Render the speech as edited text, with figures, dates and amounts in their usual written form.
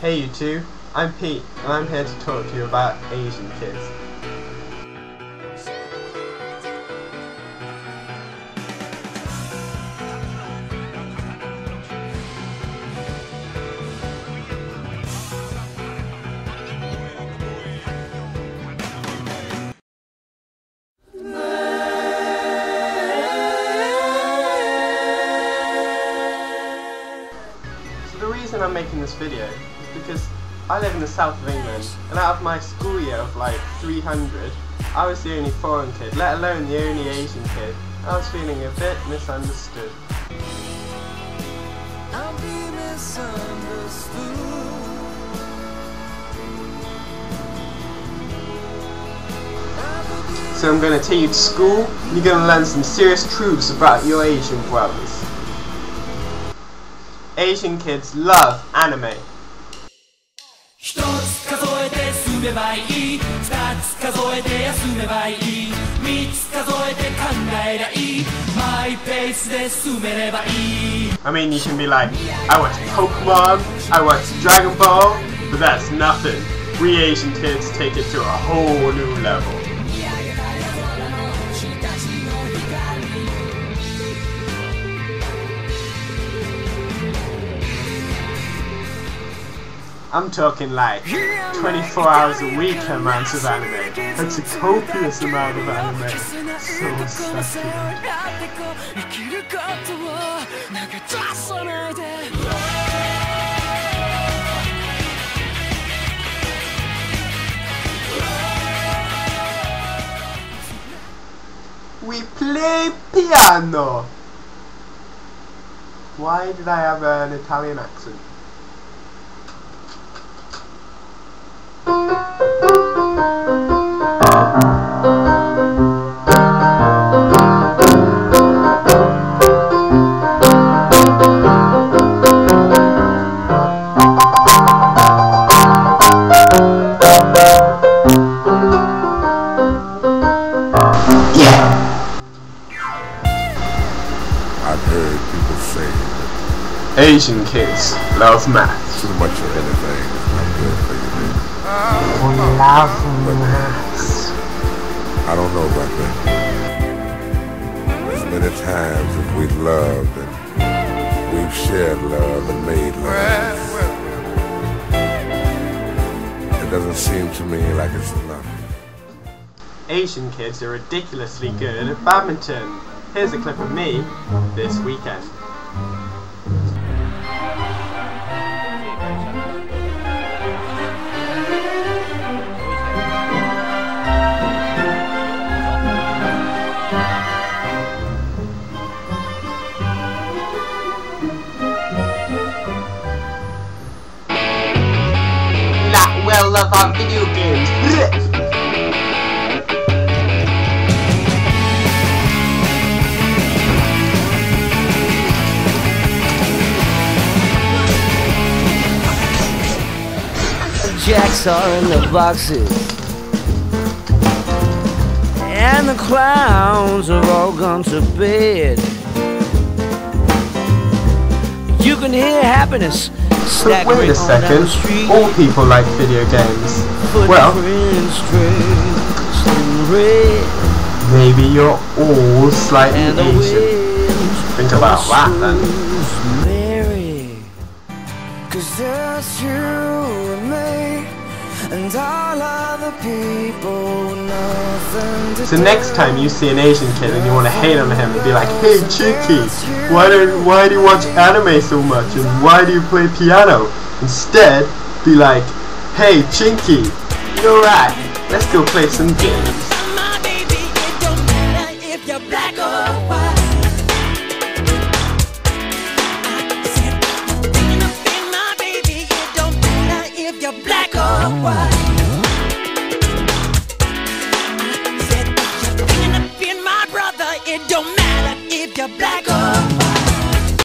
Hey you two, I'm Pete and I'm here to talk to you about Asian kids. The reason I'm making this video is because I live in the south of England, and out of my school year of like 300, I was the only foreign kid, let alone the only Asian kid. I was feeling a bit misunderstood. I'll be misunderstood. So I'm going to take you to school, and you're going to learn some serious truths about your Asian brothers. Asian kids love anime. I mean, you can be like, I watch Pokemon, I watch Dragon Ball, but that's nothing. We Asian kids take it to a whole new level. I'm talking like 24 hours a week amounts of anime. That's a copious amount of anime. So succulent. We play piano. Why did I have an Italian accent? I've heard people say that Asian kids love math. too much of anything is not good for you, baby. We love maths. I don't know about that. As many times as we've loved and we've shared love and made love, it doesn't seem to me like it's enough. Asian kids are ridiculously good at badminton. Here's a clip of me this weekend. Not well love our video games. Jacks are in the boxes, and the clowns have all gone to bed. You can hear happiness But wait a second, all people like video games. Well, maybe you're all slightly Asian. Think about that then. Cause there's you and me and all other people, nothing to So next time you see an Asian kid and you want to hate on him and be like, hey Chinky, why do you watch anime so much and why do you play piano? Instead, be like, hey Chinky, you're right, let's go play some games. Black or white. Said you're up in my brother. It don't matter if you're black or